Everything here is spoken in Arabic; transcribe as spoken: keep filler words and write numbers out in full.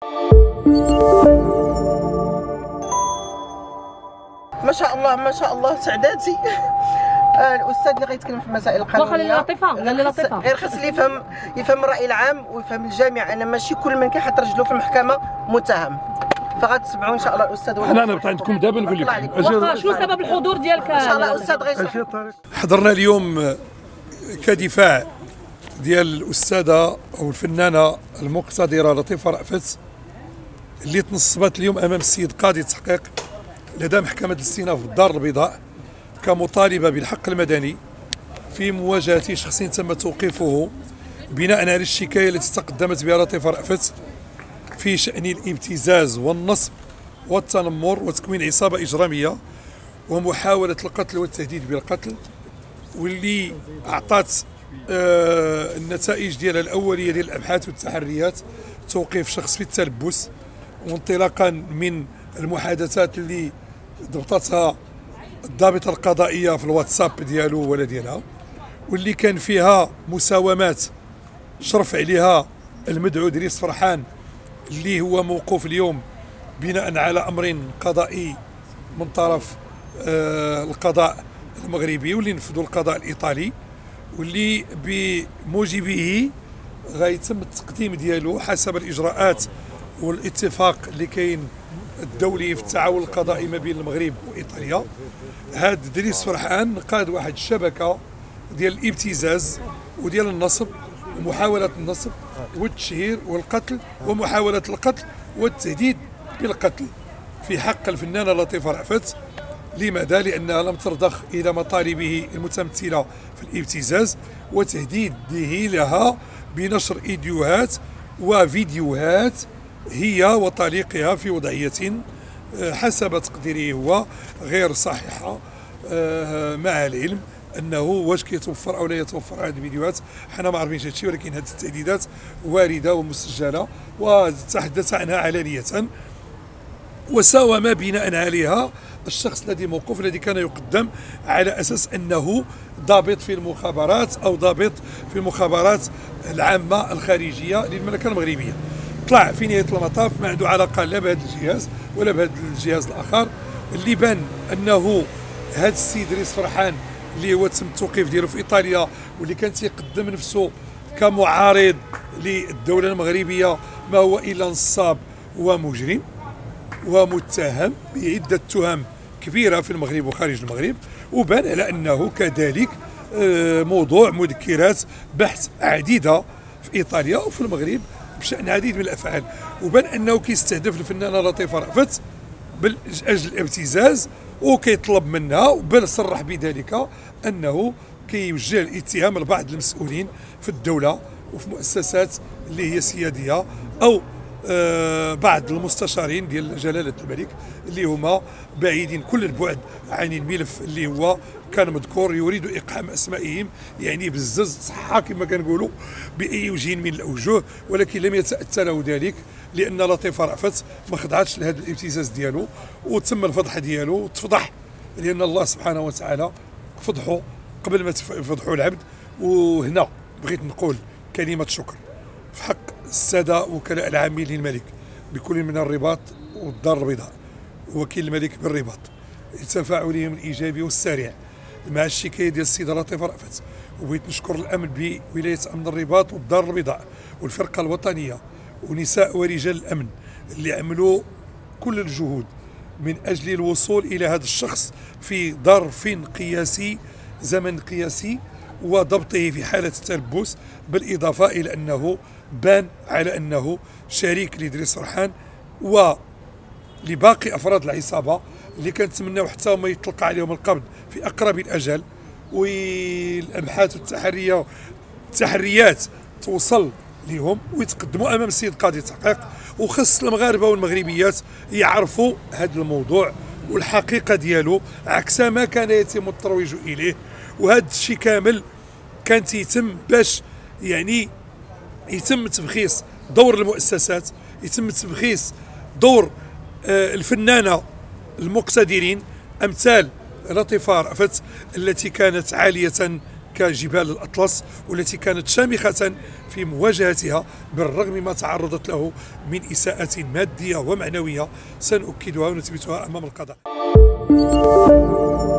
ما شاء الله ما شاء الله سعداتي. الاستاذ اللي غيتكلم في المسائل القانونيه وخلي لطيفه خلي لطيفه غير خاص اللي يفهم يفهم الراي العام ويفهم الجميع، انا ماشي كل من كيحط رجلو في المحكمه متهم. فغتسمعوا ان شاء الله الاستاذ. حنا انا بقيت عندكم دابا نقول لكم واخا شنو سبب الحضور ديالك ان شاء الله الاستاذ غيشرح. حضرنا اليوم كدفاع ديال الاستاذه او الفنانه المقتدره لطيفه رأفت اللي تنصبت اليوم امام السيد قاضي التحقيق لدى محكمه الاستئناف بالدار البيضاء كمطالبه بالحق المدني في مواجهه شخص تم توقيفه بناء على الشكايه التي تقدمت بها لطيفه رأفت في شأن الابتزاز والنصب والتنمر وتكوين عصابة إجرامية ومحاولة القتل والتهديد بالقتل، واللي أعطت آه النتائج ديالها الأولية ديال الأبحاث والتحريات توقيف شخص في التلبس، وانطلاقا من المحادثات اللي ضبطتها الضابطة القضائية في الواتساب ديالو ولا ديالها، واللي كان فيها مساومات شرف عليها المدعو دريس فرحان اللي هو موقوف اليوم بناء على امر قضائي من طرف آه القضاء المغربي واللي نفذوا القضاء الايطالي، واللي بموجبه غيتم التقديم ديالو حسب الاجراءات والاتفاق اللي كاين الدولي في التعاون القضائي ما بين المغرب وايطاليا. هاد دريس فرحان قاد واحد الشبكه ديال الابتزاز وديال النصب ومحاولة النصب والتشهير والقتل ومحاولة القتل والتهديد بالقتل في حق الفنانة لطيفة رأفت. لماذا؟ لأنها لم ترضخ إلى مطالبه المتمثلة في الابتزاز وتهديده لها بنشر فيديوهات وفيديوهات هي وطليقها في وضعية حسب تقديره هو غير صحيحة، مع العلم انه واش كيتوفر او لا يتوفر هذه الفيديوهات حنا ما عارفينش هادشي، ولكن هذه التهديدات وارده ومسجله وتحدث عنها علانيه، وساوم بناء عليها الشخص الذي موقوف الذي كان يقدم على اساس انه ضابط في المخابرات او ضابط في المخابرات العامه الخارجيه للمملكه المغربيه. طلع في نهايه المطاف ما عنده علاقه لا بهذا الجهاز ولا بهذا الجهاز الاخر، اللي بان انه هذا السيد دريس فرحان اللي هو تم التوقيف ديالو في ايطاليا واللي كان تيقدم نفسه كمعارض للدوله المغربيه ما هو الا نصاب ومجرم ومتهم بعده تهم كبيره في المغرب وخارج المغرب، وبان على انه كذلك موضوع مذكرات بحث عديده في ايطاليا وفي المغرب بشان العديد من الافعال، وبان انه كيستهدف الفنانه لطيفه رأفت بالاجل الابتزاز وكيطلب منها، بل صرح بذلك انه كيوجه الاتهام لبعض المسؤولين في الدوله وفي مؤسسات اللي هي سياديه او آه بعض المستشارين ديال جلاله الملك اللي هما بعيدين كل البعد عن الملف اللي هو كان مذكور، يريد اقحام اسمائهم يعني بالزز صحه كما كنقولوا باي وجه من الاوجه، ولكن لم يتاتى له ذلك لان لطيفه رأفت ما خضعتش لهذا الابتزاز ديالو وتم الفضح ديالو وتفضح، لان الله سبحانه وتعالى فضحوا قبل ما يفضحوا العبد. وهنا بغيت نقول كلمه شكر في حق الساده وكلاء العامين للملك بكل من الرباط والدار البيضاء وكيل الملك بالرباط لتفاعلهم الايجابي والسريع مع الشكايه ديال السيده لطيفه رأفت. وبغيت نشكر الامن بولايه امن الرباط والدار البيضاء والفرقه الوطنيه ونساء ورجال الامن اللي عملوا كل الجهود من اجل الوصول الى هذا الشخص في ظرف قياسي زمن قياسي وضبطه في حاله التلبس، بالاضافه الى انه بان على انه شريك لدريس فرحان ولباقي افراد العصابه اللي كنتمناو حتى هما يطلق عليهم القبض في اقرب الاجل، والابحاث والتحريه التحريات توصل لهم ويتقدموا امام السيد قاضي التحقيق، وخص المغاربه والمغربيات يعرفوا هذا الموضوع والحقيقه ديالو عكس ما كان يتم الترويج اليه. وهذا الشيء كامل كان تيتم باش يعني يتم تبخيص دور المؤسسات، يتم تبخيص دور آه الفنانه المقتدرين امثال لطيفه رأفت التي كانت عاليه كجبال الأطلس، والتي كانت شامخة في مواجهتها بالرغم ما تعرضت له من إساءة مادية ومعنوية سنؤكدها ونثبتها أمام القضاء.